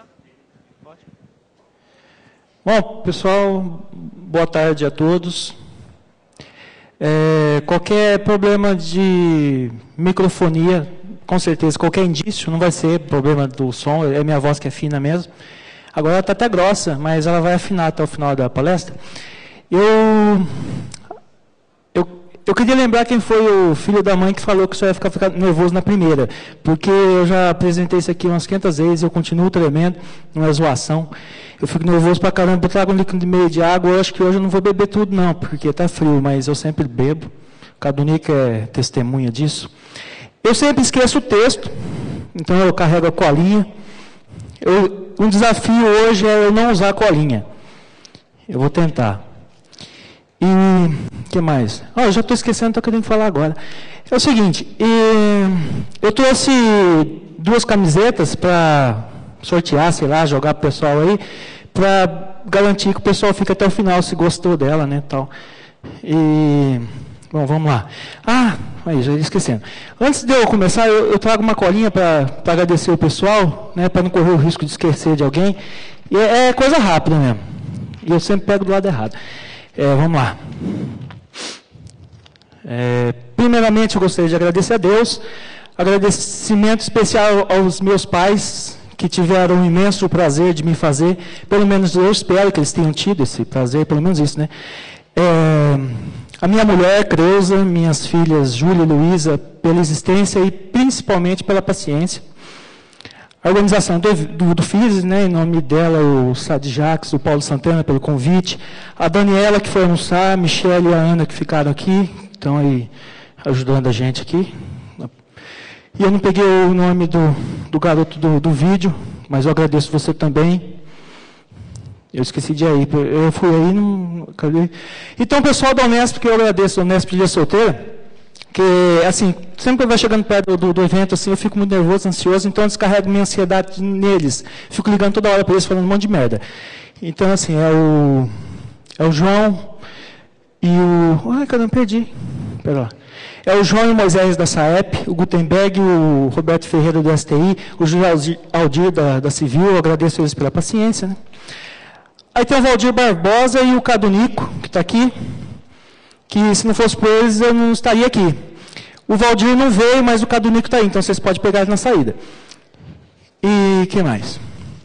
Bom, pessoal, boa tarde a todos. Qualquer problema de microfonia, com certeza, qualquer indício, não vai ser problema do som, é minha voz que é fina mesmo. Agora ela está até grossa, mas ela vai afinar até o final da palestra. Eu queria lembrar quem foi o filho da mãe que falou que só ia ficar nervoso na primeira, porque eu já apresentei isso aqui umas 500 vezes, eu continuo tremendo, não é zoação. Eu fico nervoso pra caramba, eu trago um líquido e meio de água, eu acho que hoje eu não vou beber tudo não, porque está frio, mas eu sempre bebo. O Cadunico é testemunha disso. Eu sempre esqueço o texto, então eu carrego a colinha. Um desafio hoje é eu não usar a colinha. Eu vou tentar. E o que mais? Eu já estou esquecendo, estou querendo falar agora. É o seguinte, eu trouxe 2 camisetas para sortear, sei lá, jogar para o pessoal aí, para garantir que o pessoal fique até o final, se gostou dela, né, tal. Bom, vamos lá. Aí, já ia esquecendo. Antes de eu começar, eu trago uma colinha para agradecer o pessoal, né, para não correr o risco de esquecer de alguém. E é coisa rápida mesmo. E eu sempre pego do lado errado. Vamos lá. Primeiramente, eu gostaria de agradecer a Deus. Agradecimento especial aos meus pais, que tiveram um imenso prazer de me fazer. Pelo menos eu espero que eles tenham tido esse prazer, pelo menos isso, né? A minha mulher, Creuza, minhas filhas, Júlia e Luísa, pela existência e principalmente pela paciência. A organização do FIS, né, em nome dela, o Sade Jacques, o Paulo Santana, pelo convite. A Daniela, que foi almoçar, a Michelle e a Ana, que ficaram aqui, estão aí ajudando a gente aqui. E eu não peguei o nome do garoto do vídeo, mas eu agradeço você também. Eu esqueci de ir, eu fui aí, não acabei. Então, pessoal da Unesp, que eu agradeço, a Unesp Dia Solteira, que, assim, sempre que vai chegando perto do evento, assim, eu fico muito nervoso, ansioso, então eu descarrego minha ansiedade neles. Fico ligando toda hora para eles, falando um monte de merda. Então, assim, é o João e o... Ai, caramba, perdi. Pera lá. É o João e o Moisés da SAEP, o Gutenberg, o Roberto Ferreira do STI, o José Aldir da Civil, eu agradeço eles pela paciência, né? Aí tem o Valdir Barbosa e o Cadunico, que está aqui, que se não fosse por eles eu não estaria aqui. O Valdir não veio, mas o Cadunico está aí, então vocês podem pegar ele na saída. E o que mais?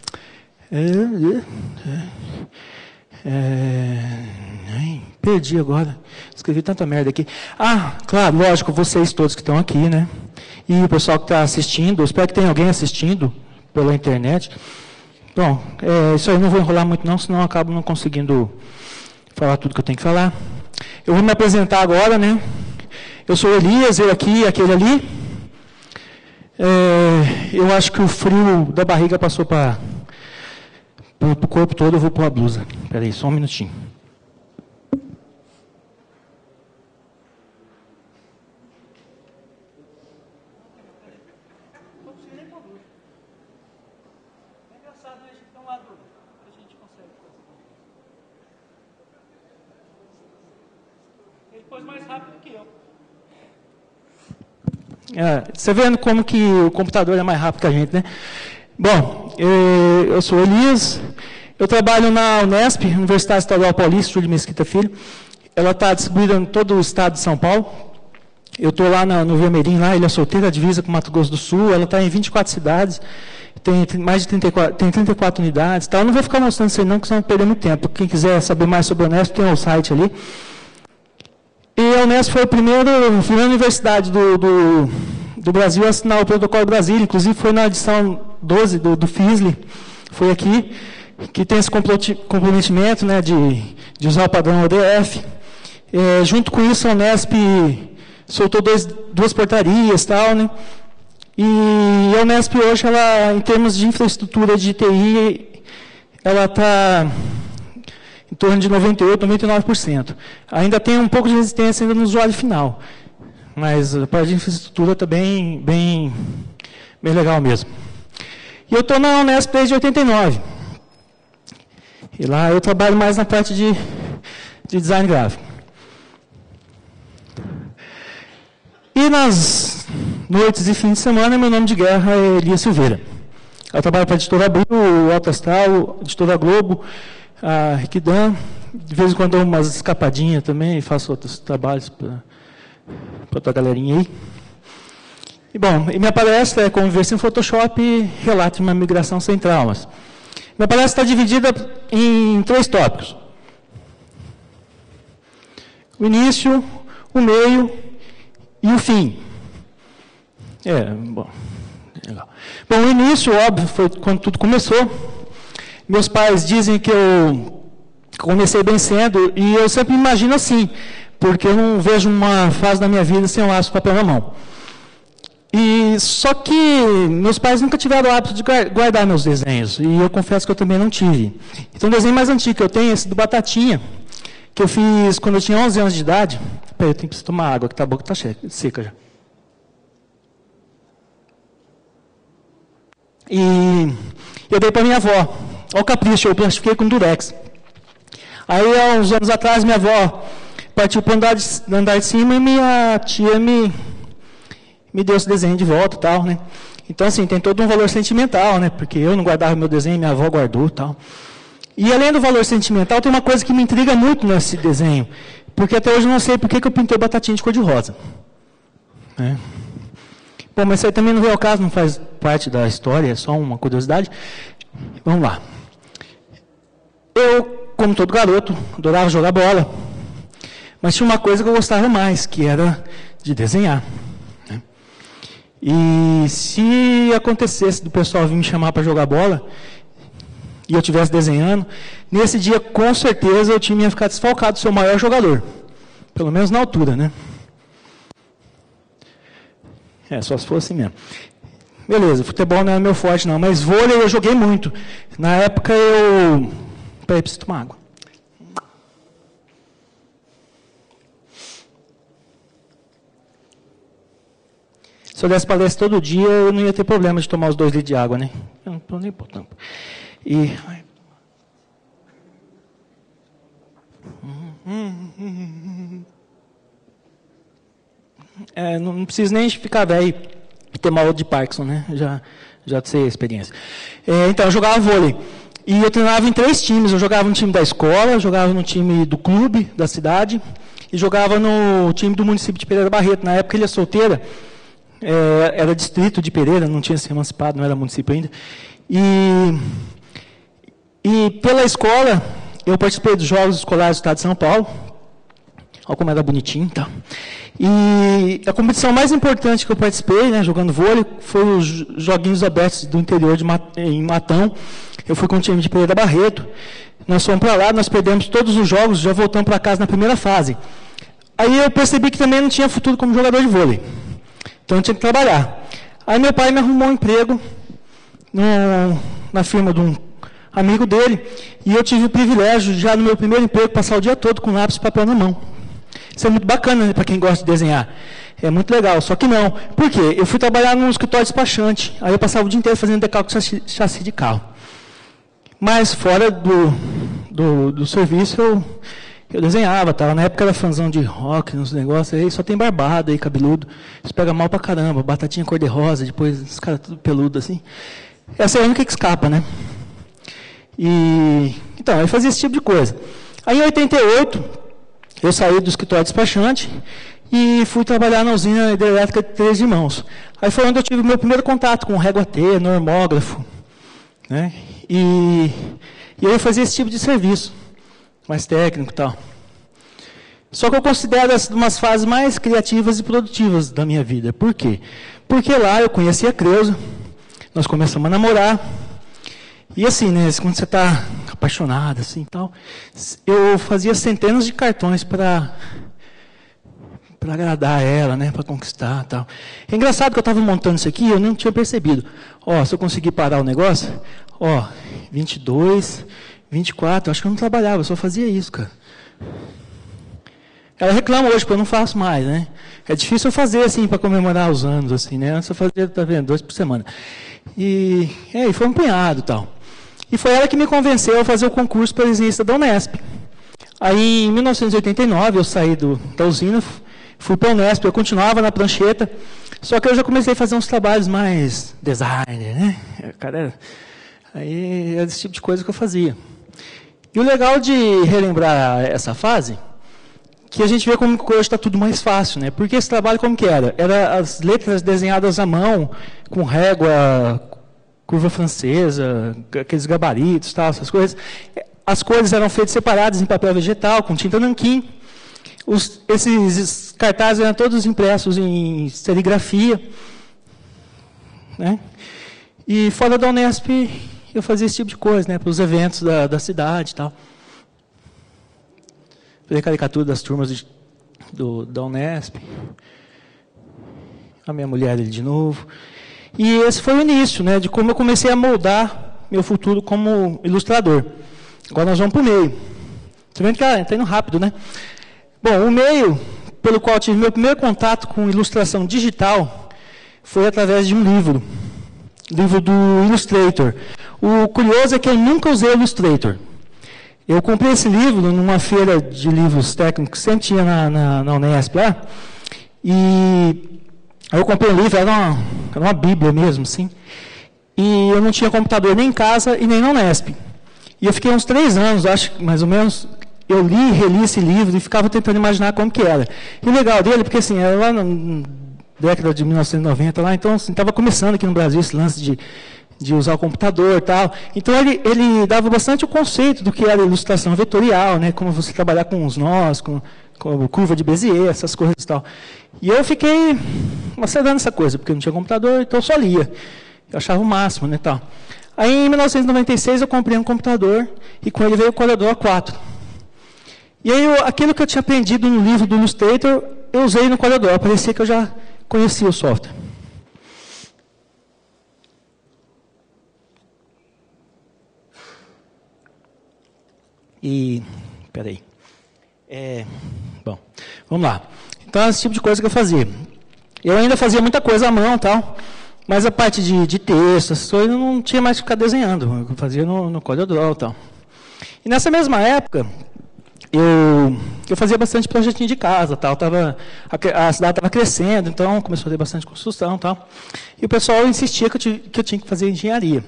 Perdi agora, escrevi tanta merda aqui. Claro, lógico, vocês todos que estão aqui, né? E o pessoal que está assistindo, eu espero que tenha alguém assistindo pela internet. Bom, isso aí eu não vou enrolar muito não, senão eu acabo não conseguindo falar tudo que eu tenho que falar. Eu vou me apresentar agora, né? Eu sou Elias, eu aqui, aquele ali. Eu acho que o frio da barriga passou para o corpo todo, eu vou pôr a blusa. Espera aí, só um minutinho. Você vendo como que o computador é mais rápido que a gente, né? Bom, eu sou Elias, eu trabalho na Unesp, Universidade Estadual Paulista, Júlio Mesquita Filho. Ela está distribuída em todo o estado de São Paulo. Eu estou lá no Vermelhinho, lá, Ilha Solteira, divisa com Mato Grosso do Sul. Ela está em 24 cidades, tem mais de 34 unidades. Tá? Eu não vou ficar mostrando isso aí não, porque senão eu vou perder muito tempo. Quem quiser saber mais sobre a Unesp, tem o site ali. E a Unesp foi a primeira universidade do Brasil a assinar o Protocolo Brasília, inclusive foi na edição 12 do FISLE, foi aqui, que tem esse comprometimento, né, de usar o padrão ODF. Junto com isso, a Unesp soltou duas portarias, tal, né, e a Unesp hoje, ela, em termos de infraestrutura de TI, ela está em torno de 98%, 99%. Ainda tem um pouco de resistência ainda no usuário final, mas a parte de infraestrutura está bem legal mesmo. E eu estou na Unesp desde 89. E lá eu trabalho mais na parte de design gráfico. E nas noites e fins de semana, meu nome de guerra é Elias Silveira. Eu trabalho para a Editora Abril, o Alto Astral, a Editora Globo, a Riquidan. De vez em quando dou umas escapadinhas também, faço outros trabalhos para outra galerinha aí. E, bom, minha palestra é Convivência em Photoshop e Relato de uma Migração Sem Traumas. Minha palestra está dividida em 3 tópicos. O início, o meio e o fim. Bom, legal. Bom, o início, óbvio, foi quando tudo começou. Meus pais dizem que eu comecei bem cedo e eu sempre imagino assim, porque eu não vejo uma fase da minha vida sem um laço de papel na mão. E só que meus pais nunca tiveram o hábito de guardar meus desenhos, e eu confesso que eu também não tive. Então o desenho mais antigo que eu tenho é esse do Batatinha, que eu fiz quando eu tinha 11 anos de idade. Peraí, eu tenho que tomar água, que a boca está seca já. E eu dei para minha avó. Olha o capricho, eu plastifiquei com durex. Aí, há uns anos atrás, minha avó partiu para o andar de cima e minha tia me deu esse desenho de volta e tal, né? Então, assim, tem todo um valor sentimental, né? Porque eu não guardava meu desenho, minha avó guardou e tal. E, além do valor sentimental, tem uma coisa que me intriga muito nesse desenho. Porque até hoje eu não sei por que eu pintei o Batatinha de cor-de-rosa. Né? Bom, mas isso aí também não veio ao caso, não faz parte da história, é só uma curiosidade. Vamos lá. Eu, como todo garoto, adorava jogar bola. Mas tinha uma coisa que eu gostava mais, que era de desenhar. Né? E se acontecesse do pessoal vir me chamar para jogar bola, e eu estivesse desenhando, nesse dia, com certeza, eu tinha ficado desfalcado do seu maior jogador. Pelo menos na altura, né? Só se fosse assim mesmo. Beleza, futebol não era meu forte não, mas vôlei eu joguei muito. Na época eu... Peraí, preciso tomar água. Se eu desse palestra todo dia, eu não ia ter problema de tomar os 2 litros de água, né? Eu não estou nem botando. E... não preciso nem ficar velho e ter mal de Parkinson, né? Já sei a experiência. Então, eu jogava vôlei. E eu treinava em 3 times. Eu jogava no time da escola, eu jogava no time do clube da cidade e jogava no time do município de Pereira Barreto. Na época, Ilha Solteira era distrito de Pereira, não tinha se emancipado, não era município ainda. E pela escola, eu participei dos Jogos Escolares do Estado de São Paulo. Olha como era bonitinho, tá? E a competição mais importante que eu participei, né, jogando vôlei, foi os Joguinhos Abertos do interior em Matão. Eu fui com o time de Pereira Barreto. Nós fomos para lá, nós perdemos todos os jogos, já voltamos para casa na primeira fase. Aí eu percebi que também não tinha futuro como jogador de vôlei. Então eu tinha que trabalhar. Aí meu pai me arrumou um emprego na firma de um amigo dele, e eu tive o privilégio, já no meu primeiro emprego, passar o dia todo com lápis e papel na mão. Isso é muito bacana, né, para quem gosta de desenhar. É muito legal, só que não. Por quê? Eu fui trabalhar num escritório despachante, aí eu passava o dia inteiro fazendo decalque de chassi de carro. Mas fora do serviço, eu desenhava, tá? Na época era fãzão de rock, uns negócios, aí só tem barbado aí, cabeludo. Isso pega mal pra caramba, Batatinha cor-de-rosa, depois os caras tudo peludo assim. Essa é a única que escapa, né? Então, eu fazia esse tipo de coisa. Aí em 88, eu saí do escritório despachante e fui trabalhar na usina hidrelétrica de Três Irmãos. Aí foi onde eu tive o meu primeiro contato com régua T, normógrafo, né? E aí eu fazia esse tipo de serviço, mais técnico e tal. Só que eu considero essas umas fases mais criativas e produtivas da minha vida. Por quê? Porque lá eu conheci a Creuza, nós começamos a namorar. E assim, né, quando você está apaixonado assim, tal, eu fazia centenas de cartões para agradar ela, né, para conquistar, tal. É engraçado que eu estava montando isso aqui e eu não tinha percebido. Se eu conseguir parar o negócio, 22, 24, acho que eu não trabalhava, eu só fazia isso, cara. Ela reclama hoje, porque eu não faço mais, né? É difícil eu fazer assim, para comemorar os anos, assim, né? Antes eu fazia, tá vendo, 2 por semana. E foi um punhado, tal. E foi ela que me convenceu a fazer o concurso para desenhista da Unesp. Aí, em 1989, eu saí da usina, Fui para a Unesp, eu continuava na prancheta, só que eu já comecei a fazer uns trabalhos mais designer, né? Cara, aí era esse tipo de coisa que eu fazia. E o legal de relembrar essa fase, que a gente vê como que hoje está tudo mais fácil, né? Porque esse trabalho como que era? Era as letras desenhadas à mão, com régua, curva francesa, aqueles gabaritos, tal, essas coisas. As cores eram feitas separadas em papel vegetal, com tinta nanquim. Esses cartazes eram todos impressos em serigrafia, né? E fora da Unesp, eu fazia esse tipo de coisa, né? Para os eventos da cidade e tal. Fazia caricatura das turmas da Unesp. A minha mulher ali de novo. E esse foi o início, né? De como eu comecei a moldar meu futuro como ilustrador. Agora nós vamos para o meio. Você vê que está indo rápido, né? Bom, o meio pelo qual eu tive meu primeiro contato com ilustração digital foi através de um livro do Illustrator. O curioso é que eu nunca usei o Illustrator. Eu comprei esse livro numa feira de livros técnicos, sempre tinha na Unesp lá, e aí eu comprei o livro, era uma bíblia mesmo, assim, e eu não tinha computador nem em casa e nem na Unesp. E eu fiquei uns 3 anos, acho que mais ou menos, eu li e reli esse livro e ficava tentando imaginar como que era. E o legal dele, porque assim, era lá na década de 1990, lá, então estava começando aqui no Brasil esse lance de usar o computador e tal. Então ele dava bastante o conceito do que era ilustração vetorial, né, como você trabalhar com os nós, com curva de Bézier, essas coisas e tal. E eu fiquei macedando essa coisa, porque eu não tinha computador, então eu só lia. Eu achava o máximo, né, tal. Aí, em 1996, eu comprei um computador e com ele veio o Corel Draw 4. E aí, aquilo que eu tinha aprendido no livro do Illustrator, eu usei no Corel Draw. Parecia que eu já conhecia o software. E, peraí. Bom, vamos lá. Então, esse tipo de coisa que eu fazia. Eu ainda fazia muita coisa à mão e tal. Mas a parte de texto, essas coisas, eu não tinha mais que ficar desenhando. Eu fazia no CorelDRAW e tal. E nessa mesma época, eu fazia bastante projetinho de casa. Tal. A cidade estava crescendo, então começou a ter bastante construção e tal. E o pessoal insistia que eu tinha que fazer engenharia.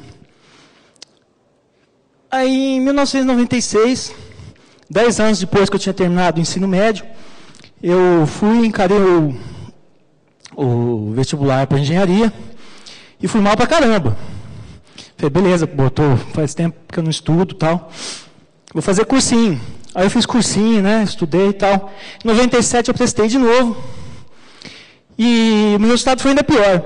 Aí, em 1996, 10 anos depois que eu tinha terminado o ensino médio, eu fui e encarei o vestibular para engenharia. E fui mal pra caramba. Falei, beleza, faz tempo que eu não estudo e tal. Vou fazer cursinho. Aí eu fiz cursinho, né? Estudei e tal. Em 97 eu prestei de novo. E o meu resultado foi ainda pior.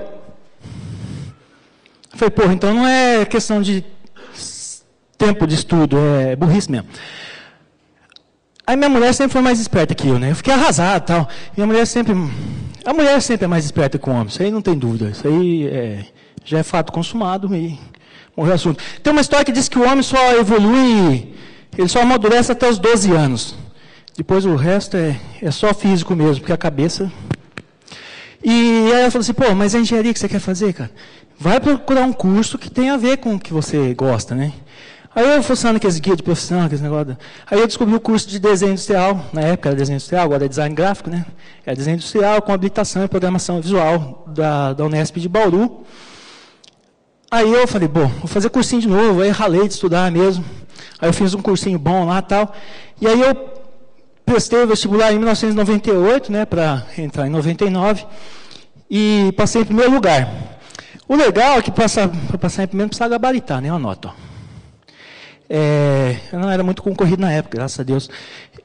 Falei, porra, então não é questão de tempo de estudo, é burrice mesmo. Aí minha mulher sempre foi mais esperta que eu, né? Eu fiquei arrasado e tal. A mulher sempre é mais esperta que o homem, isso aí não tem dúvida. Isso aí já é fato consumado e morreu o assunto. Tem uma história que diz que o homem só evolui, ele só amadurece até os 12 anos. Depois o resto é só físico mesmo, porque a cabeça... E aí ela falou assim, pô, mas é engenharia que você quer fazer, cara? Vai procurar um curso que tenha a ver com o que você gosta, né? Aí eu fuçando aqueles guias de profissão, aqueles negócios. Aí eu descobri o curso de desenho industrial. Na época era desenho industrial, agora é design gráfico, né? É desenho industrial com habilitação e programação visual da Unesp de Bauru. Aí eu falei, bom, vou fazer cursinho de novo. Aí ralei de estudar mesmo. Aí eu fiz um cursinho bom lá e tal. E aí eu prestei o vestibular em 1998, né? Para entrar em 99. E passei em primeiro lugar. O legal é que para passar em primeiro precisa gabaritar, né? Uma nota, ó. Eu não era muito concorrido na época, graças a Deus.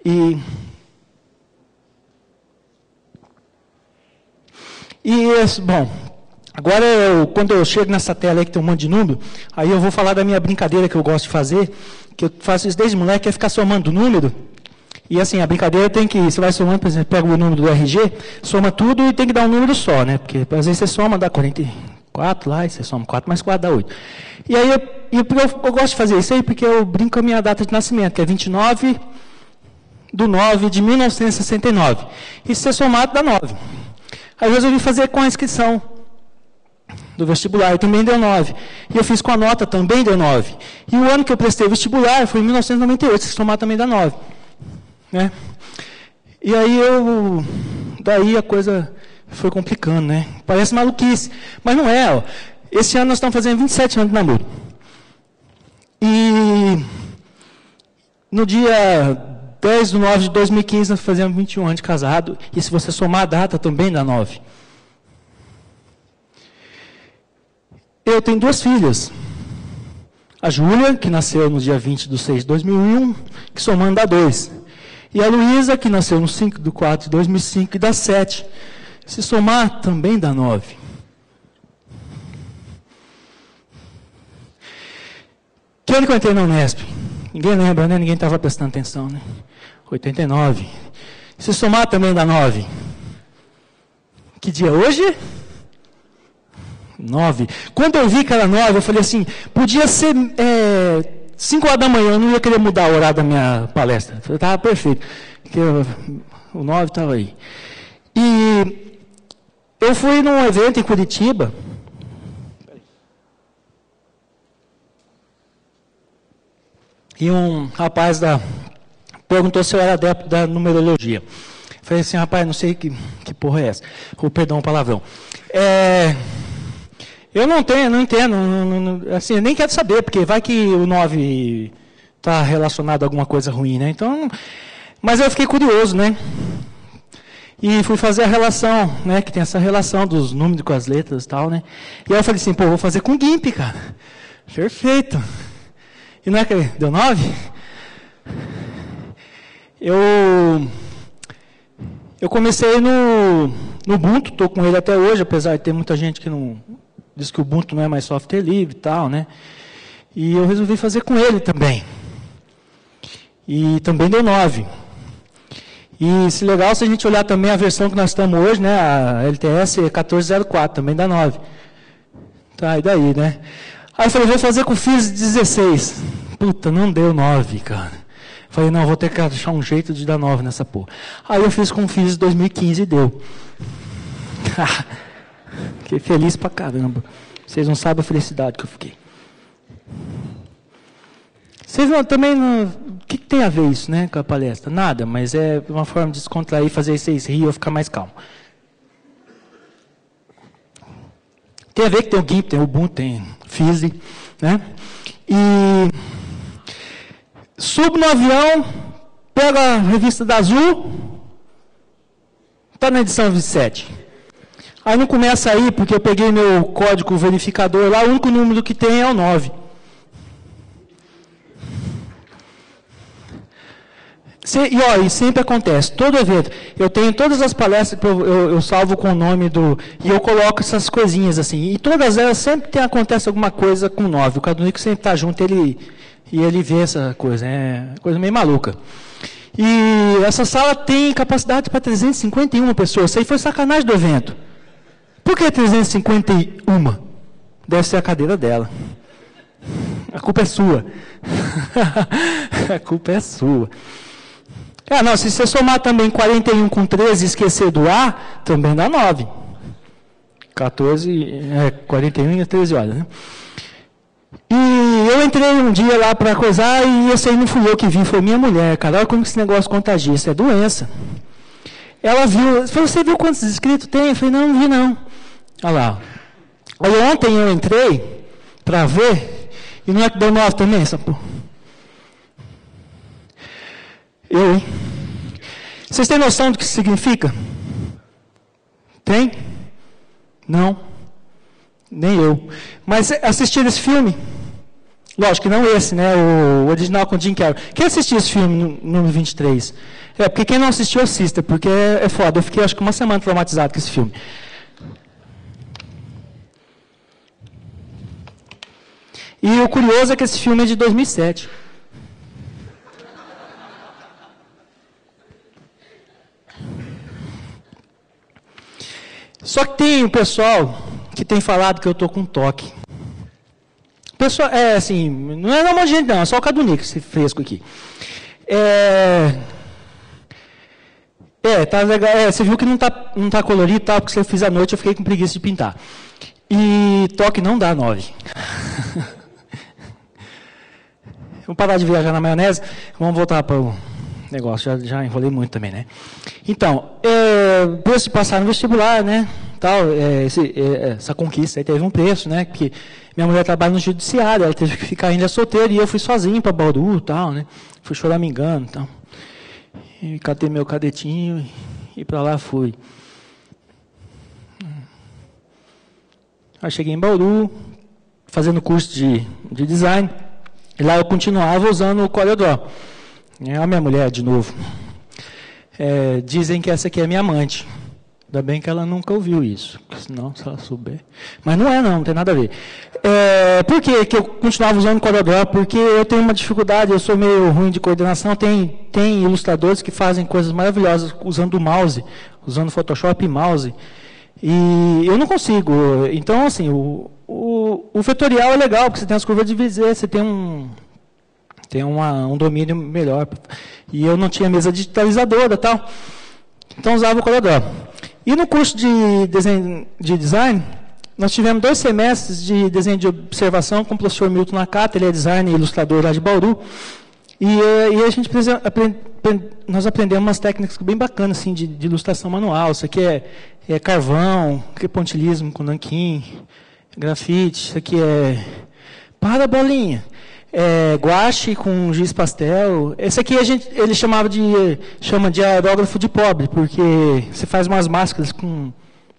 Bom, agora quando eu chego nessa tela aí que tem um monte de número, aí eu vou falar da minha brincadeira que eu gosto de fazer, que eu faço isso desde moleque, é ficar somando número. E assim, a brincadeira tem que, você vai somando, por exemplo, pega o número do RG, soma tudo e tem que dar um número só, né? Porque às vezes você soma, dá 44 lá, e você soma 4 mais 4 dá 8. E aí eu gosto de fazer isso aí porque eu brinco com a minha data de nascimento, que é 29/9/1969. E se você somar, dá 9. Aí eu resolvi fazer com a inscrição do vestibular, e também deu 9. E eu fiz com a nota, também deu 9. E o ano que eu prestei o vestibular foi em 1998, se somar também dá 9. Né? E aí daí a coisa foi complicando, né? Parece maluquice, mas não é. Ó. Esse ano nós estamos fazendo 27 anos de namoro. E no dia 10 de 9 de 2015 nós fazemos 21 anos de casado. E se você somar a data, também dá 9. Eu tenho 2 filhas. A Júlia, que nasceu no dia 20 de 6 de 2001, que somando dá 2. E a Luísa, que nasceu no 5 de 4 de 2005, e dá 7. Se somar, também dá 9. Que ano que eu entrei na Unesp? Ninguém lembra, né? Ninguém estava prestando atenção, né? 89. Se somar, também dá 9. Que dia hoje? 9. Quando eu vi que era 9, eu falei assim, podia ser 5 horas da manhã, eu não ia querer mudar o horário da minha palestra. Estava perfeito. Porque o 9 estava aí. E eu fui num evento em Curitiba. E um rapaz perguntou se eu era adepto da numerologia. Eu falei assim, rapaz, não sei que porra é essa. Perdão o palavrão. Eu não entendo, assim, eu nem quero saber, porque vai que o 9 está relacionado a alguma coisa ruim, né? Então, mas eu fiquei curioso, né? E fui fazer a relação, né? Que tem essa relação dos números com as letras e tal, né? E aí eu falei assim, pô, vou fazer com GIMP, cara. Perfeito. E não é que deu 9? Eu comecei no Ubuntu, estou com ele até hoje, apesar de ter muita gente que não diz que o Ubuntu não é mais software livre e tal, né? E eu resolvi fazer com ele também. E também deu 9. E se legal, se a gente olhar também a versão que nós estamos hoje, né? A LTS 1404, também dá 9. Tá, e daí, né? Aí eu falei, vou fazer com o FIS 16. Puta, não deu 9, cara. Falei, não, vou ter que achar um jeito de dar 9 nessa porra. Aí eu fiz com o FIS 2015 e deu. Fiquei feliz pra caramba. Vocês não sabem a felicidade que eu fiquei. Vocês não, também não... O que tem a ver isso, né, com a palestra? Nada, mas é uma forma de descontrair, fazer vocês rirem ou ficar mais calmo. Tem a ver que tem o GIMP, tem o Ubuntu, tem o FIS, né? E subo no avião, pego a revista da Azul, está na edição 27. Aí não começa aí, porque eu peguei meu código verificador lá, o único número que tem é o 9. E sempre acontece, todo evento, eu tenho todas as palestras, eu salvo com o nome e eu coloco essas coisinhas assim, e todas elas sempre acontece alguma coisa com 9, o Cadunico sempre está junto, ele vê essa coisa, é coisa meio maluca. E essa sala tem capacidade para 351 pessoas, isso aí foi sacanagem do evento. Por que 351? Deve ser a cadeira dela. A culpa é sua. A culpa é sua. Não, se você somar também 41 com 13 e esquecer do A, também dá 9. 41 e 13 horas, né? E eu entrei um dia lá para coisar e esse aí não fui eu que vi, foi minha mulher. Cara, olha como esse negócio contagia, isso é doença. Ela viu, falou, você viu quantos inscritos tem? Eu falei, não vi não. Olha lá. Aí ontem eu entrei para ver, e não é que deu 9 também, essa porra? Hein? Vocês têm noção do que isso significa? Tem? Não? Nem eu. Mas assistiram esse filme? Lógico que não esse, né? O original com Jim Carrey. Quem assistiu esse filme, número 23? Porque quem não assistiu, assista, porque é foda. Eu fiquei, acho que uma semana traumatizado com esse filme. E o curioso é que esse filme é de 2007. Só que tem o pessoal que tem falado que eu estou com toque. Pessoal, assim, não é uma gente não, é só o Cadunico, esse fresco aqui. Tá legal. Você viu que não tá colorido, tá? Porque se eu fiz à noite, eu fiquei com preguiça de pintar. E toque não dá 9. Vamos parar de viajar na maionese, vamos voltar para o negócio, já enrolei muito também, né? Então, depois de passar no vestibular, né? Tal, essa conquista aí teve um preço, né? Que minha mulher trabalha no judiciário, ela teve que ficar ainda solteira e eu fui sozinho para Bauru, tal, né? Fui choramingando, tal. E catei meu cadetinho e para lá fui. Aí cheguei em Bauru, fazendo curso de design, e lá eu continuava usando o CorelDRAW. A minha mulher, de novo. Dizem que essa aqui é minha amante. Ainda bem que ela nunca ouviu isso, senão, se ela souber. Mas não tem nada a ver. Por que eu continuava usando o CorelDRAW? Porque eu tenho uma dificuldade, eu sou meio ruim de coordenação. Tem ilustradores que fazem coisas maravilhosas usando o mouse, usando Photoshop e mouse. E eu não consigo. Então, assim, o vetorial é legal, porque você tem as curvas de Bezier, você tem um domínio melhor. E eu não tinha mesa digitalizadora e tal. Então, usava o CorelDRAW. E no curso de design, nós tivemos 2 semestres de desenho de observação com o professor Milton Nakata, ele é designer e ilustrador lá de Bauru. E a gente nós aprendemos umas técnicas bem bacanas assim, de ilustração manual. Isso aqui é carvão, que é pontilhismo com nanquim, grafite, isso aqui para bolinha. Guache com giz pastel. Esse aqui ele chama de aerógrafo de pobre, porque você faz umas máscaras com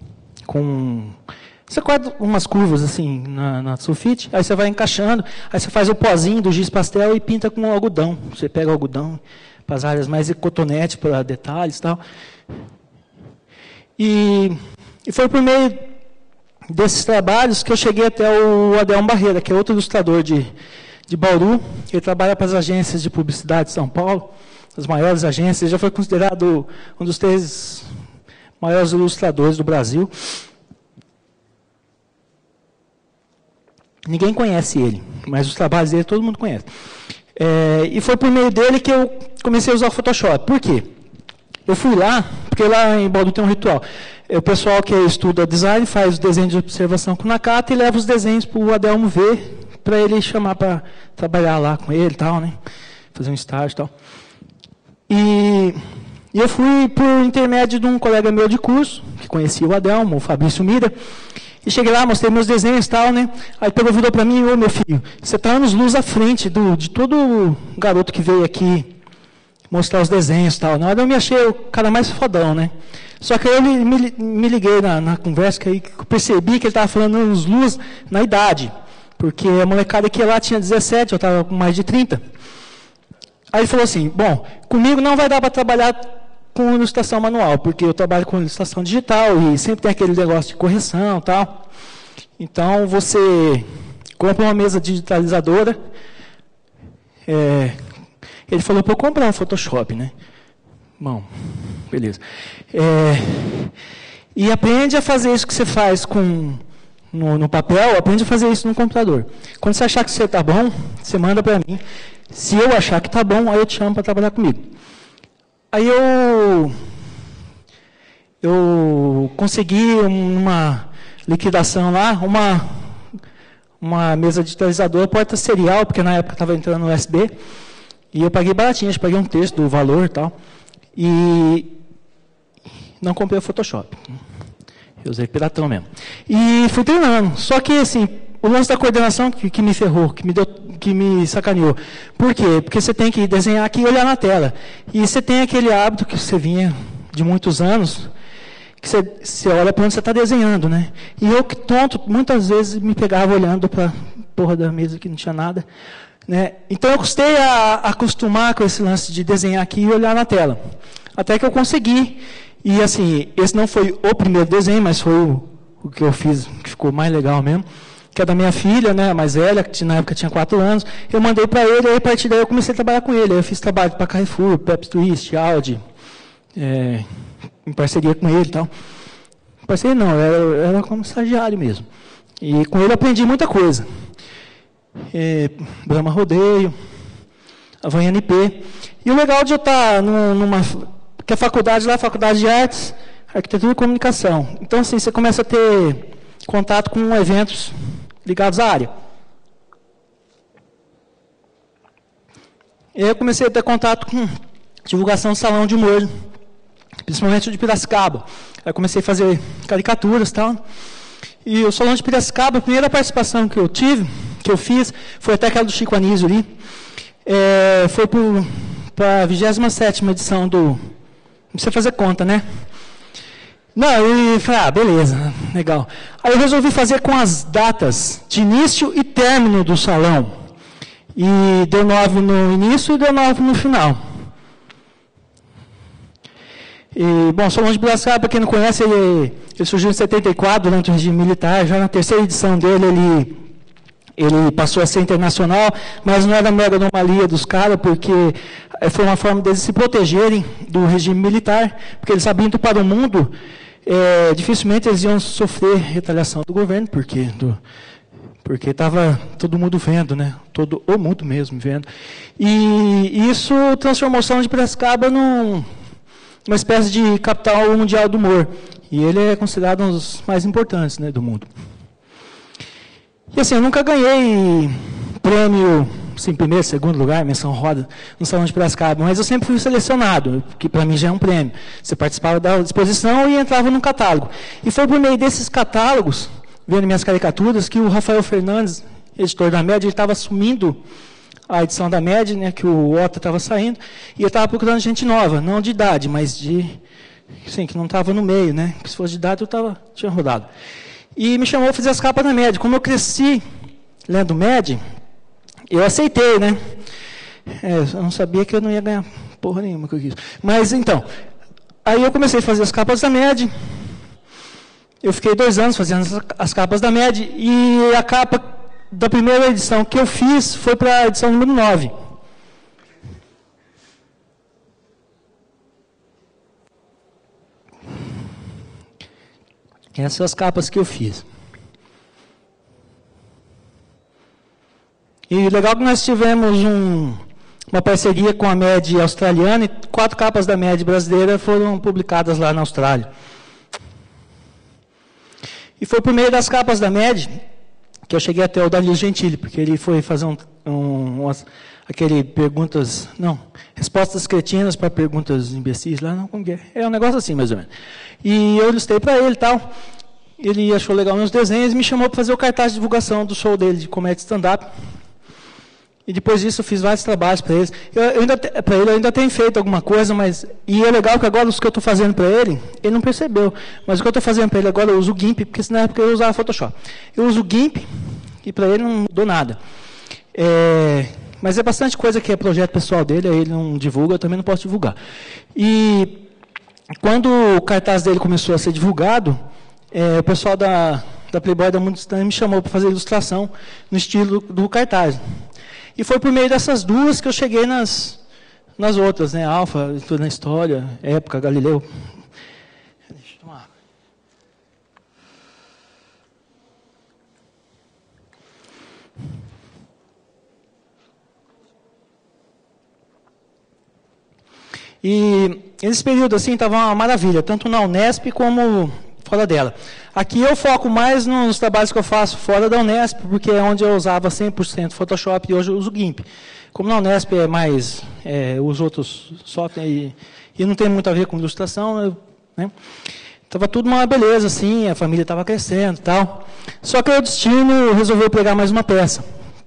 você corta umas curvas assim na sulfite, aí você vai encaixando, aí você faz o pozinho do giz pastel e pinta com algodão. Você pega o algodão para as áreas mais cotonete, para detalhes e tal. E foi por meio desses trabalhos que eu cheguei até o Adelmo Barreira, que é outro ilustrador de Bauru. Ele trabalha para as agências de publicidade de São Paulo, as maiores agências. Ele já foi considerado um dos 3 maiores ilustradores do Brasil. Ninguém conhece ele, mas os trabalhos dele todo mundo conhece. E foi por meio dele que eu comecei a usar o Photoshop. Por quê? Eu fui lá, porque lá em Bauru tem um ritual. O pessoal que estuda design faz o desenho de observação com o Nakata e leva os desenhos para o Adelmo ver, para ele chamar para trabalhar lá com ele e tal, né? Fazer um estágio e tal. E eu fui por intermédio de um colega meu de curso, que conhecia o Adelmo, o Fabrício Mira, e cheguei lá, mostrei meus desenhos e tal, né? Aí pegou, virou para mim: ô meu filho, você está anos-luz à frente de todo garoto que veio aqui mostrar os desenhos e tal. Na hora eu me achei o cara mais fodão, né? Só que aí eu me liguei na conversa, que aí eu percebi que ele estava falando anos-luz na idade. Porque a molecada que ia lá tinha 17, eu estava com mais de 30. Aí ele falou assim: bom, comigo não vai dar para trabalhar com ilustração manual, porque eu trabalho com ilustração digital e sempre tem aquele negócio de correção e tal. Então, você compra uma mesa digitalizadora. Ele falou para eu comprar um Photoshop, né? Bom, beleza. E aprende a fazer isso que você faz no papel, aprende a fazer isso no computador. Quando você achar que você está bom, você manda para mim. Se eu achar que está bom, aí eu te chamo para trabalhar comigo. Aí eu consegui uma liquidação lá, uma mesa digitalizadora, porta serial, porque na época estava entrando no USB, e eu paguei baratinho, acho que paguei um terço do valor e tal. E não comprei o Photoshop. Eu usei piratão mesmo. E fui treinando. Só que, assim, o lance da coordenação que me ferrou, que me sacaneou. Por quê? Porque você tem que desenhar aqui e olhar na tela. E você tem aquele hábito que você vinha de muitos anos, que você olha para onde você está desenhando, né? E eu, que tonto, muitas vezes me pegava olhando para a porra da mesa que não tinha nada. Né? Então eu custei a acostumar com esse lance de desenhar aqui e olhar na tela. Até que eu consegui. E assim, esse não foi o primeiro desenho, mas foi o que eu fiz, que ficou mais legal mesmo, que é da minha filha, né, a mais velha, que na época tinha 4 anos. Eu mandei para ele, aí a partir daí eu comecei a trabalhar com ele. Aí eu fiz trabalho para Carrefour, Pepsi Twist, Audi, em parceria com ele e tal. Parceria não, era como estagiário mesmo. E com ele eu aprendi muita coisa. Brahma Rodeio, Havaiana IP. E o legal de eu estar que a faculdade lá é a Faculdade de Artes, Arquitetura e Comunicação. Então, assim, você começa a ter contato com eventos ligados à área. E aí eu comecei a ter contato com divulgação do salão de humor, principalmente o de Piracicaba. Aí comecei a fazer caricaturas e tal. E o salão de Piracicaba, a primeira participação que eu fiz, foi até aquela do Chico Anísio ali. Foi para a 27ª edição do... Não precisa fazer conta, né? Não, e falei, beleza, legal. Aí eu resolvi fazer com as datas de início e término do salão. E deu 9 no início e deu 9 no final. E, bom, o Salão de Piracicaba, para quem não conhece, ele surgiu em 74, durante o regime militar. Já na terceira edição dele, ele passou a ser internacional, mas não era mega anomalia dos caras, porque foi uma forma deles se protegerem do regime militar, porque eles sabiam que para o mundo, dificilmente eles iam sofrer retaliação do governo, porque estava todo mundo vendo, né? Todo o mundo mesmo vendo. E isso transformou o Salão de Piracicaba numa espécie de capital mundial do humor. E ele é considerado um dos mais importantes, né, do mundo. E assim, eu nunca ganhei prêmio, assim, primeiro, segundo lugar, menção roda, no Salão de Piracicaba, mas eu sempre fui selecionado, que para mim já é um prêmio. Você participava da exposição e entrava num catálogo. E foi por meio desses catálogos, vendo minhas caricaturas, que o Rafael Fernandes, editor da Média, ele estava assumindo a edição da Média, né, que o Otto estava saindo, e eu estava procurando gente nova, não de idade, mas assim, que não estava no meio, né? Que se fosse de idade eu tinha rodado. E me chamou para fazer as capas da Média. Como eu cresci lendo Média, eu aceitei, né? Eu não sabia que eu não ia ganhar porra nenhuma com isso. Mas então, aí eu comecei a fazer as capas da Média. Eu fiquei 2 anos fazendo as capas da Média, e a capa da primeira edição que eu fiz foi para a edição número 9. Essas são as capas que eu fiz. E legal que nós tivemos uma parceria com a MED australiana, e 4 capas da MED brasileira foram publicadas lá na Austrália. E foi por meio das capas da MED que eu cheguei até o Danilo Gentili, porque ele foi fazer respostas cretinas para perguntas imbecis lá, não, como que é? É um negócio assim, mais ou menos. E eu ilustrei para ele e tal. Ele achou legal meus desenhos e me chamou para fazer o cartaz de divulgação do show dele de comédia stand-up. E depois disso eu fiz vários trabalhos para eles. Eu ainda tenho feito alguma coisa, e é legal que agora os que eu estou fazendo para ele não percebeu. Mas o que eu estou fazendo para ele agora eu uso o GIMP, porque na época eu usava Photoshop. Eu uso o GIMP e para ele não mudou nada. Mas é bastante coisa que é projeto pessoal dele, aí ele não divulga, eu também não posso divulgar. E quando o cartaz dele começou a ser divulgado, o pessoal da Playboy da Mundo Estranho me chamou para fazer ilustração no estilo do cartaz. E foi por meio dessas duas que eu cheguei nas outras, né? Alfa, tudo na história, Época, Galileu. Deixa eu tomar. E nesse período assim estava uma maravilha, tanto na Unesp como fora dela. Aqui eu foco mais nos trabalhos que eu faço fora da Unesp, porque é onde eu usava 100% Photoshop e hoje eu uso GIMP. Como na Unesp é mais os outros softwares e não tem muito a ver com ilustração, né? Estava tudo uma beleza, assim, a família estava crescendo e tal. Só que o destino resolveu pegar mais uma peça.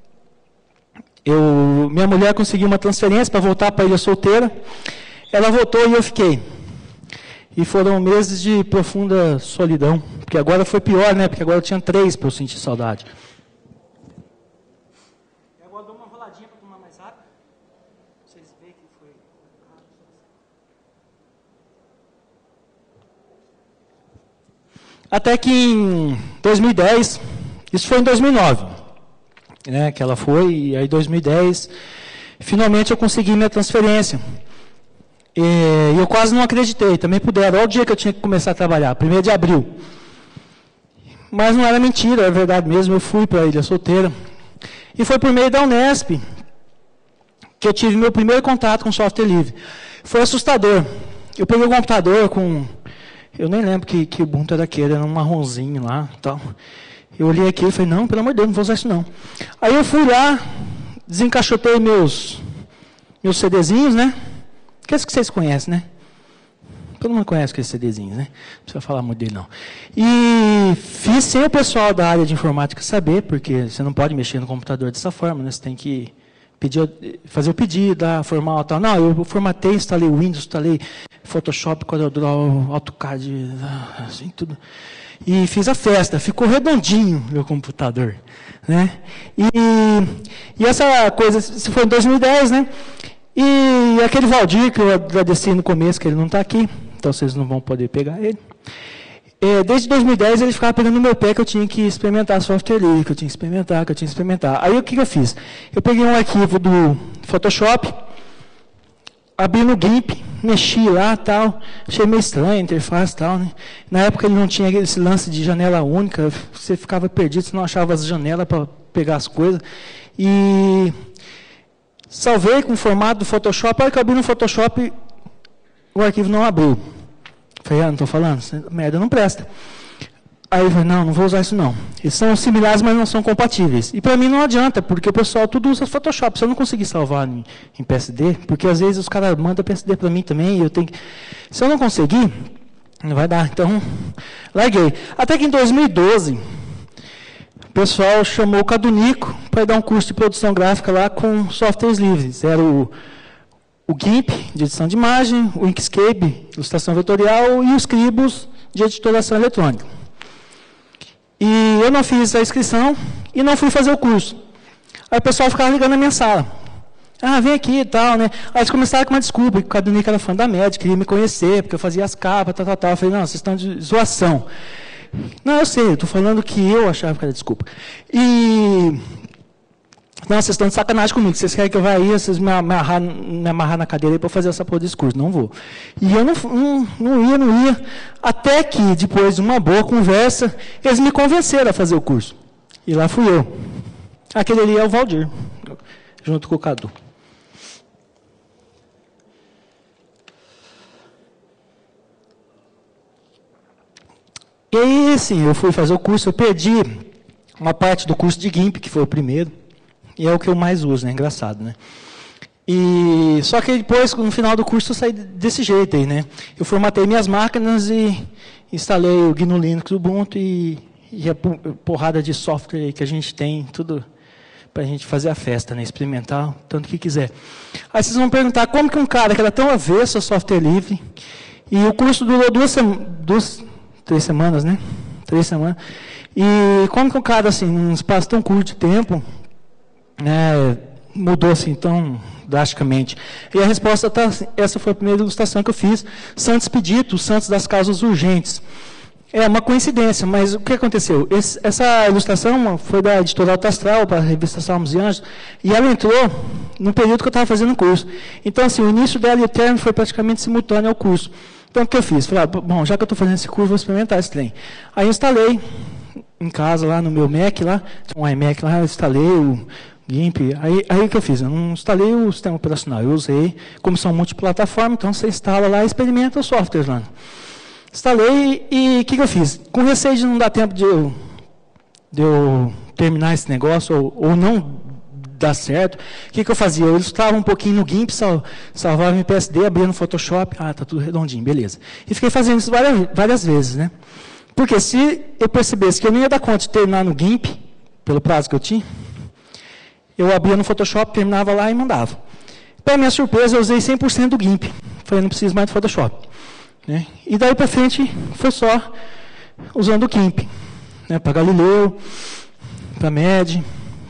Minha mulher conseguiu uma transferência para voltar para a Ilha Solteira. Ela voltou e eu fiquei. E foram meses de profunda solidão. Porque agora foi pior, né? Porque agora eu tinha 3 para eu sentir saudade. E agora eu dou uma roladinha para tomar mais rápido. Vocês veem que foi. Até que em 2010, isso foi em 2009, né? Que ela foi, e aí em 2010, finalmente eu consegui minha transferência. E eu quase não acreditei, também puderam. Olha o dia que eu tinha que começar a trabalhar, 1º de abril. Mas não era mentira, é verdade mesmo, eu fui para a Ilha Solteira. E foi por meio da Unesp que eu tive meu primeiro contato com software livre. Foi assustador. Eu peguei o computador eu nem lembro que Ubuntu era aquele, era um marronzinho lá e tal. Eu olhei aquilo e falei, não, pelo amor de Deus, não vou usar isso não. Aí eu fui lá, desencaixotei meus CDzinhos, né? Aqueles que vocês conhecem, né? Todo mundo conhece aqueles CDzinhos, né? Não precisa falar muito dele, não. E fiz sem o pessoal da área de informática saber, porque você não pode mexer no computador dessa forma, né? Você tem que fazer o pedido, formal e tal. Não, eu formatei, instalei Windows, instalei Photoshop, CorelDRAW, AutoCAD, assim, tudo. E fiz a festa. Ficou redondinho meu computador, né? E essa coisa, isso foi em 2010, né? E aquele Valdir, que eu agradeci no começo, que ele não está aqui, então vocês não vão poder pegar ele. Desde 2010 ele ficava pegando no meu pé que eu tinha que experimentar software livre, que eu tinha que experimentar. Aí o que eu fiz? Eu peguei um arquivo do Photoshop, abri no GIMP, mexi lá tal, achei meio estranho a interface tal, né? Na época ele não tinha esse lance de janela única, você ficava perdido, você não achava as janelas para pegar as coisas. E salvei com o formato do Photoshop, a hora que eu abri no Photoshop, o arquivo não abriu. Falei, não estou falando, essa merda não presta. Aí eu falei, não vou usar isso não. Eles são similares, mas não são compatíveis. E para mim não adianta, porque o pessoal tudo usa Photoshop. Se eu não conseguir salvar em PSD, porque às vezes os caras mandam PSD para mim também, e eu tenho que... Se eu não conseguir, não vai dar. Então, larguei. Até que em 2012, o pessoal chamou o Cadunico para dar um curso de produção gráfica lá com softwares livres. Era o GIMP, de edição de imagem, o Inkscape, ilustração vetorial, e os Scribus, de editoração eletrônica. E eu não fiz a inscrição e não fui fazer o curso. Aí o pessoal ficava ligando na minha sala. Vem aqui e tal, né? Aí eles começaram com uma desculpa, que o Cadunico era fã da média, queria me conhecer, porque eu fazia as capas, tal. Eu falei, não, vocês estão de zoação. Não, eu sei, eu estou falando que eu achava que era desculpa. Não, vocês estão de sacanagem comigo. Vocês querem que eu vá aí, vocês me amarrar na cadeira para fazer essa porra de discurso. Não vou. E eu não ia. Até que, depois de uma boa conversa, eles me convenceram a fazer o curso. E lá fui eu. Aquele ali é o Valdir, junto com o Cadu. E aí, sim, eu fui fazer o curso, eu perdi uma parte do curso de GIMP, que foi o primeiro. E é o que eu mais uso, né? Engraçado, né? Só que depois, no final do curso, eu saí desse jeito aí, né? Eu formatei minhas máquinas e instalei o GNU Linux, o Ubuntu e a porrada de software aí que a gente tem, tudo para a gente fazer a festa, né? Experimentar tanto que quiser. Aí vocês vão perguntar como que um cara que era tão avesso a software livre, e o curso durou 3 semanas, né? 3 semanas. E como que um cara, assim, num espaço tão curto de tempo, mudou assim tão drasticamente. E a resposta está assim, essa foi a primeira ilustração que eu fiz, Santos Pedito, Santos das Causas Urgentes. É uma coincidência, mas o que aconteceu? Essa ilustração foi da editora Alto Astral, para a revista Salmos e Anjos, e ela entrou no período que eu estava fazendo o curso. Então, assim, o início dela e o término foi praticamente simultâneo ao curso. Então, o que eu fiz? Falei, bom, já que eu estou fazendo esse curso, vou experimentar esse trem. Aí eu instalei em casa, lá no meu Mac, lá, um iMac lá, eu instalei o GIMP. Aí o que eu fiz? Eu não instalei o sistema operacional, eu usei, como são multiplataforma, então você instala lá e experimenta o software lá. Instalei e o que eu fiz? Com receio de não dar tempo de eu terminar esse negócio, ou não dar certo, o que eu fazia? Eu ilustrava um pouquinho no GIMP, salvava em PSD, abria no Photoshop, tá tudo redondinho, beleza. E fiquei fazendo isso várias vezes, né? Porque se eu percebesse que eu não ia dar conta de terminar no GIMP, pelo prazo que eu tinha, eu abria no Photoshop, terminava lá e mandava. Para minha surpresa, eu usei 100% do GIMP. Falei, não preciso mais do Photoshop. Né? E daí para frente, foi só usando o GIMP. Né? Para Galileu, para MED.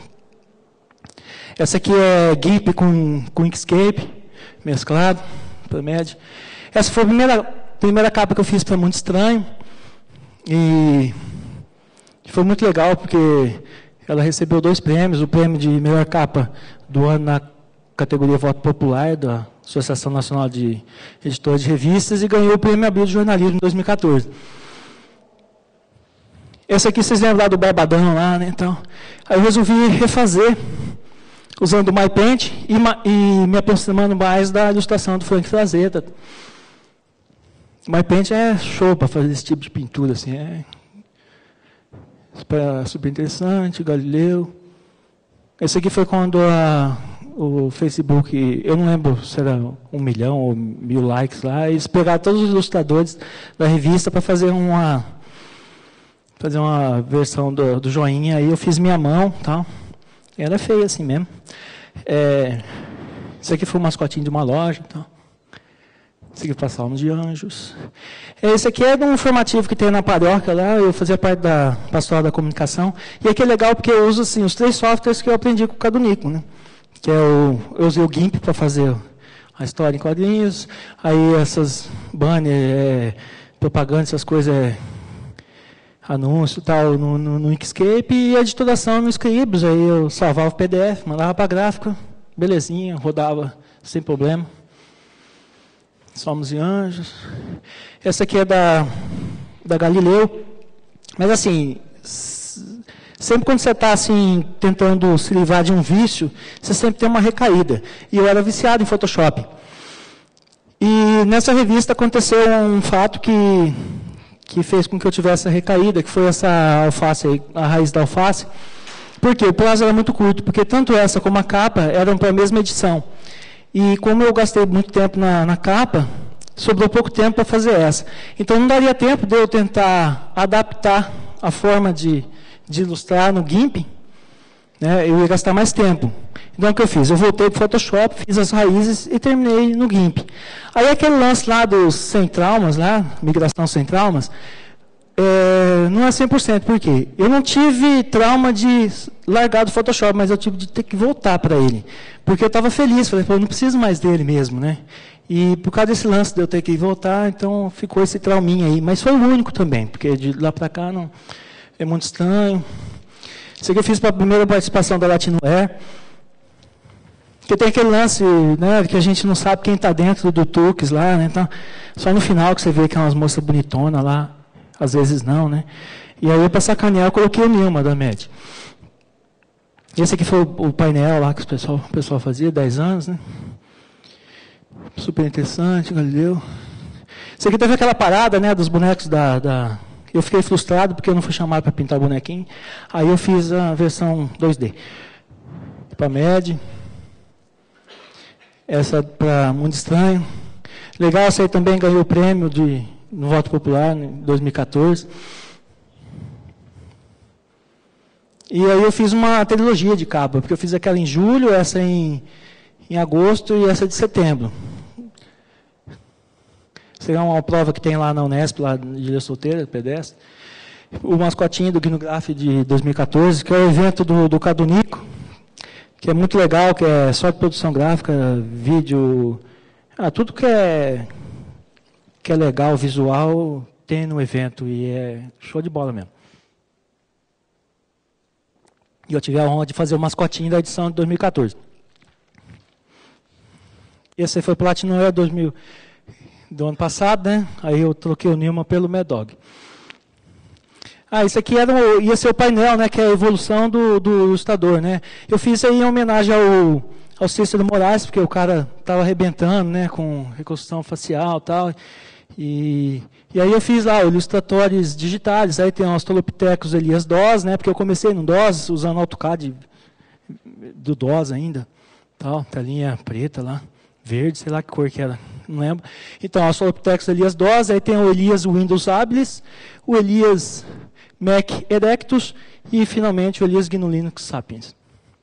Essa aqui é GIMP com Inkscape, mesclado, para MED. Essa foi a primeira capa que eu fiz para Muito Estranho. E foi muito legal, porque ela recebeu 2 prêmios, o prêmio de melhor capa do ano na categoria Voto Popular, da Associação Nacional de Editores de Revistas, e ganhou o prêmio Abril de Jornalismo em 2014. Esse aqui vocês lembram lá do Barbadão lá, né? Então, aí eu resolvi refazer, usando o MyPaint e me aproximando mais da ilustração do Frank Frazetta. O MyPaint é show para fazer esse tipo de pintura, assim, é super interessante, Galileu. Esse aqui foi quando o Facebook, eu não lembro se era 1 milhão ou 1.000 likes lá, eles pegaram todos os ilustradores da revista para fazer uma versão do joinha, aí eu fiz minha mão, tal. Era feio assim mesmo. Isso aqui foi um mascotinho de uma loja, tal. Isso aqui foi Salmos de Anjos. Esse aqui é de um formativo que tem na paróquia lá, eu fazia parte da pastoral da comunicação, e aqui é legal porque eu uso assim, os 3 softwares que eu aprendi com o Cadunico, né? Que é eu usei o GIMP para fazer a história em quadrinhos, aí essas banners, propaganda, essas coisas, anúncio e tal, no Inkscape, e a editoração no Scribus, aí eu salvava o PDF, mandava para a gráfica, belezinha, rodava sem problema. Salmos e Anjos. Essa aqui é da Galileu. Mas assim, sempre quando você está assim, tentando se livrar de um vício, você sempre tem uma recaída. E eu era viciado em Photoshop. E nessa revista aconteceu um fato que fez com que eu tivesse a recaída, que foi essa alface aí, a raiz da alface. Porque o prazo era muito curto, porque tanto essa como a capa eram para a mesma edição. E como eu gastei muito tempo na capa, sobrou pouco tempo para fazer essa. Então não daria tempo de eu tentar adaptar a forma de ilustrar no GIMP, né? Eu ia gastar mais tempo. Então o que eu fiz? Eu voltei para o Photoshop, fiz as raízes e terminei no GIMP. Aí aquele lance lá dos sem traumas, lá, migração sem traumas, não é 100%, por quê? Eu não tive trauma de largar do Photoshop, mas eu tive de ter que voltar para ele. Porque eu estava feliz, falei, pô, eu não preciso mais dele mesmo, né? E por causa desse lance de eu ter que voltar, então ficou esse trauminha aí. Mas foi o único também, porque de lá para cá não é muito estranho. Isso aqui eu fiz para a primeira participação da Latinware. Porque tem aquele lance, né, que a gente não sabe quem está dentro do Tux lá, né? Então, só no final que você vê que é umas moças bonitonas lá. Às vezes não, né? E aí, para sacanear, eu coloquei o Nilma da MED. Esse aqui foi o painel lá que o pessoal fazia, 10 anos, né? Super interessante, Galileu. Esse aqui teve aquela parada, né, dos bonecos Eu fiquei frustrado porque eu não fui chamado para pintar o bonequinho. Aí eu fiz a versão 2D. Para MED. Essa para Mundo Estranho. Legal, essa aí também ganhou o prêmio no voto popular, em 2014. E aí eu fiz uma trilogia de capa, porque eu fiz aquela em julho, essa em agosto e essa de setembro. Será uma prova que tem lá na Unesp, lá de Ilha Solteira, pedestre. O mascotinho do Gnograph de 2014, que é o evento do Cadunico, que é muito legal, que é só de produção gráfica, vídeo, tudo que é legal, visual, tem no evento, e é show de bola mesmo. E eu tive a honra de fazer o mascotinho da edição de 2014. Esse foi o Platinum 2000 do ano passado, né? Aí eu troquei o Nilma pelo Mad Dog. Isso aqui ia ser o painel, né? Que é a evolução do ilustrador, né? Eu fiz aí em homenagem ao Cícero Moraes, porque o cara estava arrebentando, né? Com reconstrução facial e tal. E aí eu fiz lá ilustratórios digitais, aí tem o Australopithecus Elias DOS, né, porque eu comecei no DOS, usando AutoCAD do DOS ainda, tal, telinha preta lá, verde, sei lá que cor que era, não lembro. Então, Australopithecus Elias DOS, aí tem o Elias Windows Habilis, o Elias Mac Erectus e, finalmente, o Elias GNU Linux Sapiens.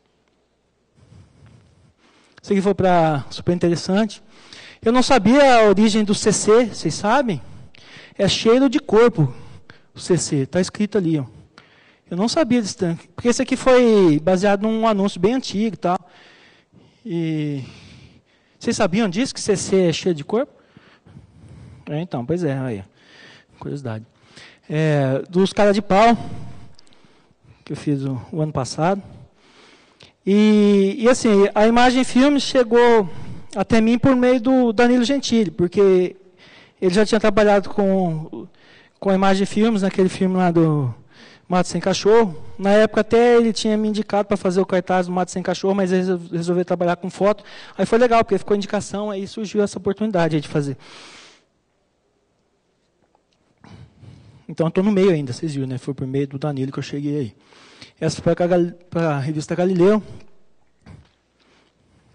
Isso aqui foi super interessante. Eu não sabia a origem do CC, vocês sabem? É cheiro de corpo, o CC, está escrito ali. Ó. Eu não sabia disso, porque esse aqui foi baseado num anúncio bem antigo e tal. E vocês sabiam disso, que CC é cheiro de corpo? Então, pois é, aí, curiosidade. Dos caras de pau, que eu fiz o ano passado. E assim, a Imagem Filmes chegou até mim por meio do Danilo Gentili, porque ele já tinha trabalhado com a Imagem Filmes, naquele filme lá do Mato Sem Cachorro. Na época até ele tinha me indicado para fazer o cartaz do Mato Sem Cachorro, mas ele resolveu trabalhar com foto. Aí foi legal, porque ficou indicação, aí surgiu essa oportunidade aí de fazer. Então, eu estou no meio ainda, vocês viram, né? Foi por meio do Danilo que eu cheguei aí. Essa foi para a revista Galileu.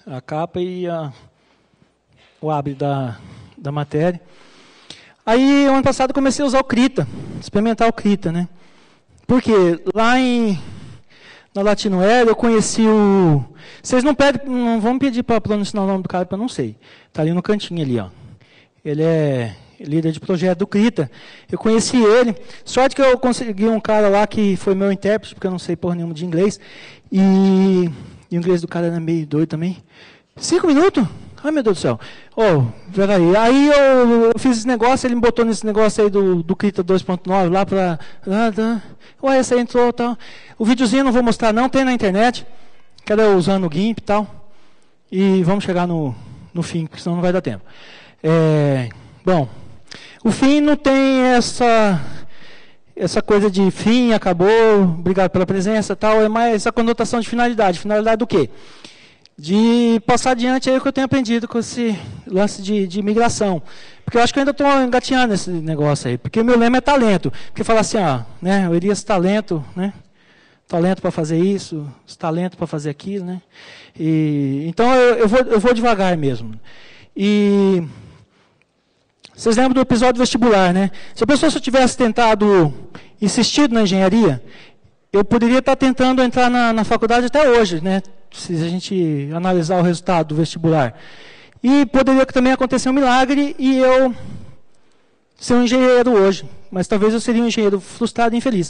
a capa e o abre da matéria. Aí, ano passado, eu comecei a usar o Krita, experimentar o Krita, né? Porque lá na Latinoera eu conheci o... Vocês não vão me pedir para pronunciar o nome do cara, porque eu não sei. Está ali no cantinho ali, ó. Ele é líder de projeto do Krita. Eu conheci ele. Sorte que eu consegui um cara lá que foi meu intérprete, porque eu não sei porra nenhuma de inglês. E o inglês do cara era meio doido também. 5 minutos? Ai, meu Deus do céu. Peraí. Aí eu fiz esse negócio, ele me botou nesse negócio aí do Krita 2.9 lá para... Ué, esse aí entrou e tal. O videozinho eu não vou mostrar não, tem na internet. Quero eu usando o GIMP e tal. E vamos chegar no fim, porque senão não vai dar tempo. Bom, o fim não tem essa coisa de fim, acabou, obrigado pela presença e tal. É mais essa conotação de finalidade. Finalidade do quê? De passar adiante aí o que eu tenho aprendido com esse lance de migração. Porque eu acho que eu ainda estou engatinhando nesse negócio aí. Porque o meu lema é talento. Porque fala assim, né, eu iria esse talento, né? Talento para fazer isso, talento para fazer aquilo, né? Então eu vou devagar mesmo. E vocês lembram do episódio do vestibular, né? Se a pessoa só tivesse tentado, insistido na engenharia, eu poderia estar tentando entrar na faculdade até hoje, né? Se a gente analisar o resultado do vestibular. E poderia também acontecer um milagre e eu ser um engenheiro hoje. Mas talvez eu seria um engenheiro frustrado e infeliz.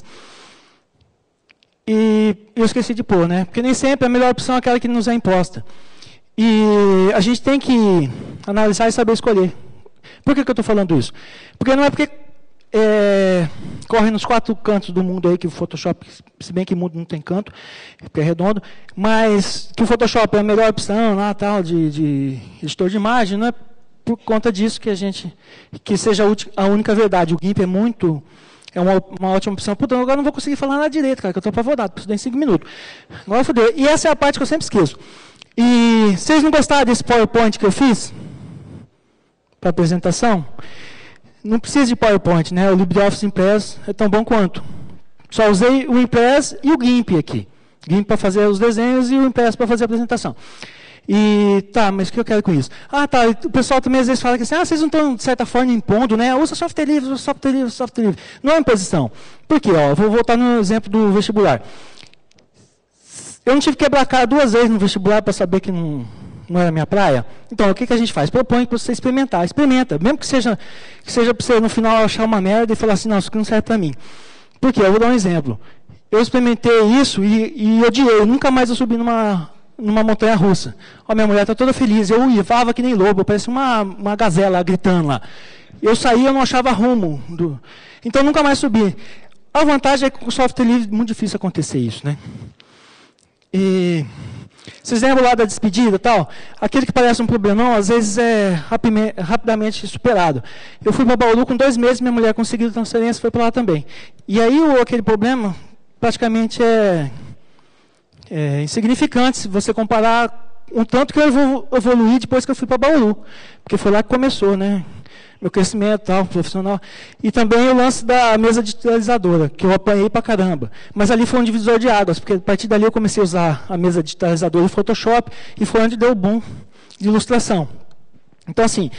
E eu esqueci de pôr, né? Porque nem sempre a melhor opção é aquela que nos é imposta. E a gente tem que analisar e saber escolher. Por que eu estou falando isso? Porque não é porque corre nos 4 cantos do mundo aí que o Photoshop, se bem que o mundo não tem canto, porque é redondo, mas que o Photoshop é a melhor opção lá, tal, de editor de imagem, não é por conta disso que seja a única verdade. O GIMP é uma ótima opção. Puta, agora não vou conseguir falar nada direito, cara, que eu estou apavorado, preciso em 5 minutos. Agora fodeu. E essa é a parte que eu sempre esqueço. E vocês não gostaram desse PowerPoint que eu fiz? Para apresentação? Não precisa de PowerPoint, né? O LibreOffice Impress é tão bom quanto. Só usei o Impress e o GIMP aqui. GIMP para fazer os desenhos e o Impress para fazer a apresentação. E tá, mas o que eu quero com isso? Tá, o pessoal também às vezes fala que assim, vocês não estão, de certa forma, impondo, né? Usa software livre, usa software livre, software livre. Não é imposição. Por quê? Eu vou voltar no exemplo do vestibular. Eu não tive que quebrar a cara 2 vezes no vestibular para saber que não era minha praia. Então, o que a gente faz? Propõe para você experimentar. Experimenta. Mesmo que seja para você, no final, achar uma merda e falar assim, não, isso aqui não serve para mim. Por quê? Eu vou dar um exemplo. Eu experimentei isso e odiei. Nunca mais eu subi numa montanha russa. Minha mulher está toda feliz. Eu uivava que nem lobo. Parecia uma gazela gritando lá. Eu saía, eu não achava rumo. Então, nunca mais subi. A vantagem é que com o software livre é muito difícil acontecer isso, né? E vocês lembram lá da despedida e tal? Aquele que parece um problemão, às vezes é rapidamente superado. Eu fui para Bauru com 2 meses, minha mulher conseguiu transferência, foi para lá também. E aí aquele problema praticamente é insignificante se você comparar um tanto que eu evoluí depois que eu fui para Bauru. Porque foi lá que começou, né? Meu crescimento tal, profissional. E também o lance da mesa digitalizadora, que eu apanhei pra caramba. Mas ali foi um divisor de águas, porque a partir dali eu comecei a usar a mesa digitalizadora e Photoshop, e foi onde deu o boom de ilustração. Então, assim,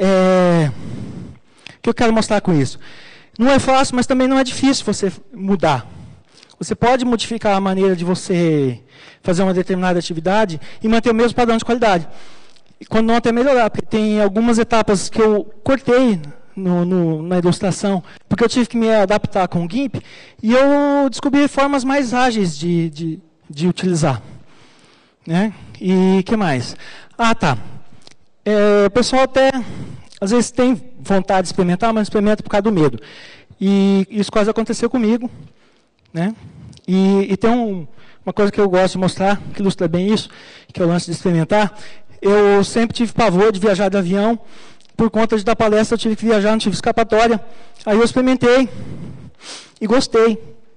o que eu quero mostrar com isso? Não é fácil, mas também não é difícil você mudar. Você pode modificar a maneira de você fazer uma determinada atividade e manter o mesmo padrão de qualidade. E quando não, até melhorar, porque tem algumas etapas que eu cortei na ilustração, porque eu tive que me adaptar com o GIMP, e eu descobri formas mais ágeis de utilizar. Né? E o que mais? Tá. O pessoal até, às vezes, tem vontade de experimentar, mas experimenta por causa do medo. E isso quase aconteceu comigo. Né? E tem uma coisa que eu gosto de mostrar, que ilustra bem isso, que é o lance de experimentar. Eu sempre tive pavor de viajar de avião. Por conta de dar palestra, eu tive que viajar, não tive escapatória. Aí eu experimentei e gostei.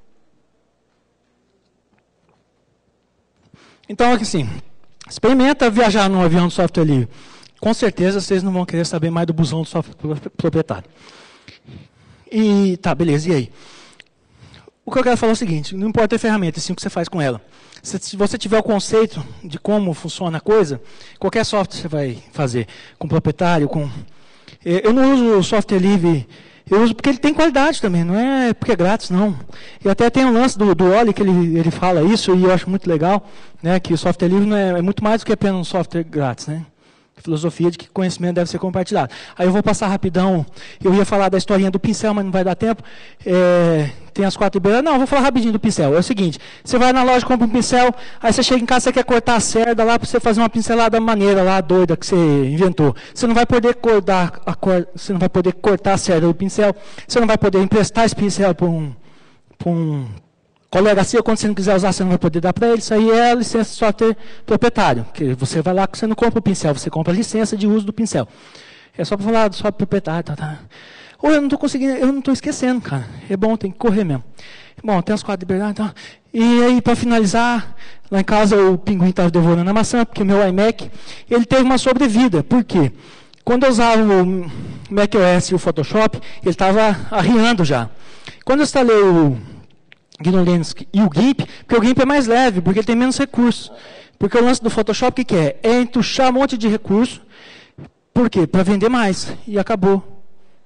Então, assim, experimenta viajar num avião de software livre. Com certeza, vocês não vão querer saber mais do busão do software proprietário. Tá, beleza, e aí? O que eu quero falar é o seguinte, não importa a ferramenta, sim o que você faz com ela. Se você tiver o conceito de como funciona a coisa, qualquer software você vai fazer, com proprietário, com... Eu não uso o software livre, eu uso porque ele tem qualidade também, não é porque é grátis, não. E até tem um lance do Oli que ele fala isso, e eu acho muito legal, né, que o software livre não é muito mais do que apenas um software grátis, né? Filosofia de que conhecimento deve ser compartilhado. Aí eu vou passar rapidão, eu ia falar da historinha do pincel, mas não vai dar tempo. Tem as 4 liberdades. Não, eu vou falar rapidinho do pincel. É o seguinte, você vai na loja, compra um pincel, aí você chega em casa, você quer cortar a cerda lá para você fazer uma pincelada maneira lá, doida, que você inventou. Você não vai poder você não vai poder cortar a cerda do pincel, você não vai poder emprestar esse pincel para um colega seu, quando você não quiser usar, você não vai poder dar para ele. Isso aí é a licença de software proprietário. Que você vai lá, você não compra o pincel, você compra a licença de uso do pincel. É só para falar do software proprietário. Tá. Ou eu não estou conseguindo, eu não estou esquecendo, cara. É bom, tem que correr mesmo. Bom, tem as 4 liberdades. Tá. E aí, para finalizar, lá em casa o pinguim estava devorando a maçã, porque o meu iMac, ele teve uma sobrevida. Por quê? Quando eu usava o macOS e o Photoshop, ele estava arriando já. Quando eu instalei o GNU Linux e o GIMP, porque o GIMP é mais leve, porque ele tem menos recursos. Porque o lance do Photoshop, o que é? É entuchar um monte de recurso. Por quê? Para vender mais. E acabou.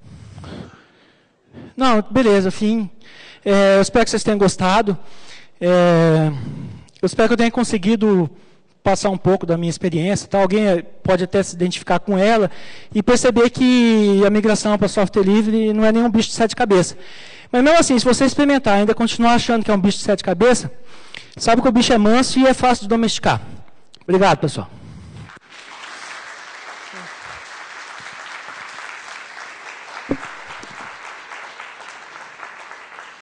Não, beleza, fim. Eu espero que vocês tenham gostado. Eu espero que eu tenha conseguido passar um pouco da minha experiência. Tá? Alguém pode até se identificar com ela e perceber que a migração para software livre não é nenhum bicho de 7 cabeças. Mas mesmo assim, se você experimentar e ainda continuar achando que é um bicho de 7 cabeças, sabe que o bicho é manso e é fácil de domesticar. Obrigado, pessoal.